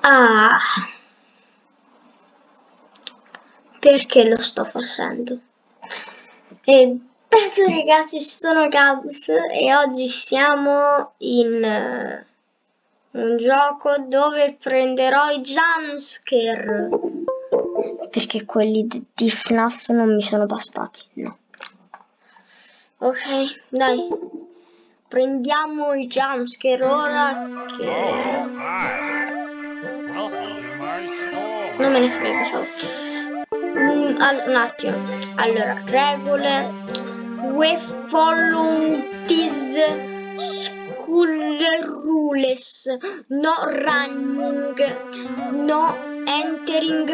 Ah, perché lo sto facendo? E penso ragazzi, sono Gabs e oggi siamo in un gioco dove prenderò i jumpscare, perché quelli di FNAF non mi sono bastati, no. Ok, dai, prendiamo i jumpscare ora che... non me ne frega, ciao. Un attimo, allora, regole. We follow these school rules. No running, no entering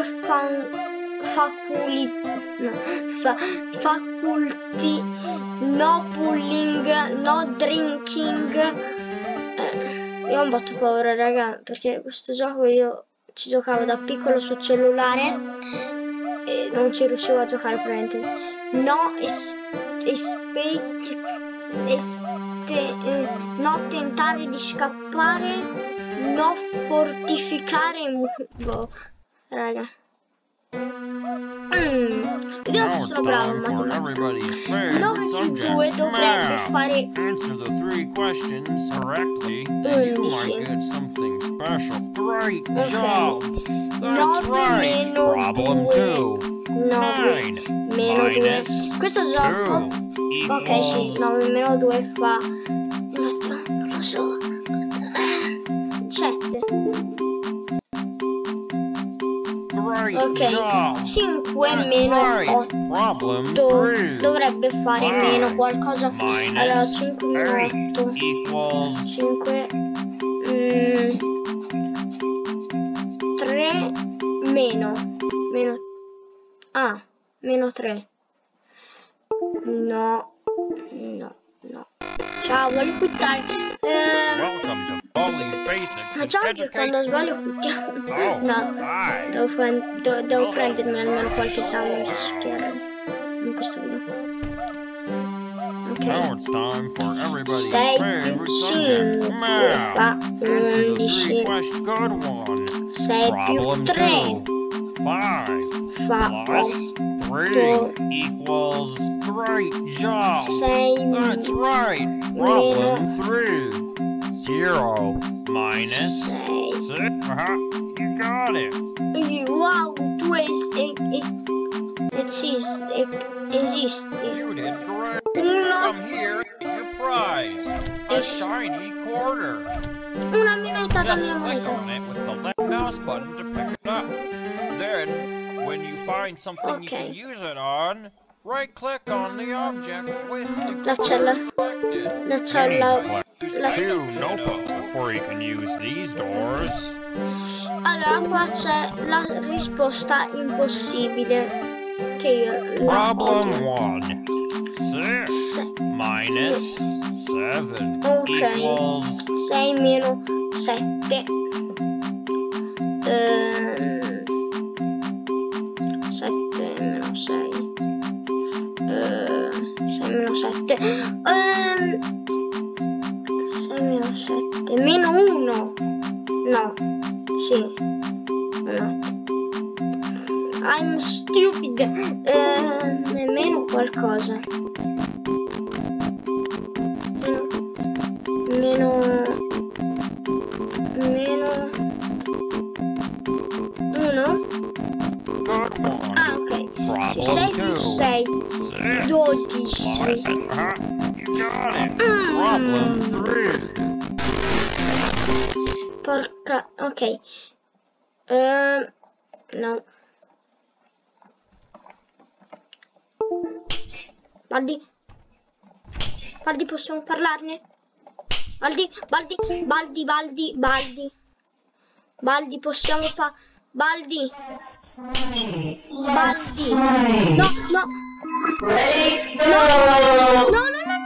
faculty, no pulling, no drinking. Io ho un botto paura, raga, perché questo gioco io ci giocavo da piccolo sul cellulare e non ci riuscivo a giocare praticamente. No no tentare di scappare, no fortificare boh, raga. Vediamo se sono bravo in matematica. 9+2 dovrebbe fare 11. 9 meno 2. Questo gioco, ok, sì, 9 meno 2 fa, non lo so, 7. Ok, 5 meno 8 dovrebbe fare meno qualcosa. Allora 5 meno 8, 5 3 meno meno 3. No. Ciao, voglio quittare. Facciamo che quando sbaglio quittiamo. No, devo prendermi almeno qualche jumpscare in questo video. Ok. 6 più 5 fa 11. 6 più 3 fa 8. 6 That's right. Problem 3. 0 minus 6. You got it. Wow, tu esisti. You did great. Come here, your prize. A shiny quarter. Una minetta da Just click moneta. on it with the left mouse button to pick it up. Then, when you find something you can use it on, right-click on the object with the quarter selected. La cella. Two notebooks before you can use these doors. Allora qua c'è la risposta impossibile che io Problem 1. 6 minus 7 equals 6 meno 7. 7 meno 6. 6 meno 7. 6 meno 7. Meno 1. No. Sì. No. I'm stupid. Meno qualcosa. Meno 1. Ah, ok. 6 più 6. 12. Problem 3. Porca, ok. No. Baldi, possiamo parlarne? Baldi, possiamo Baldi. No. No.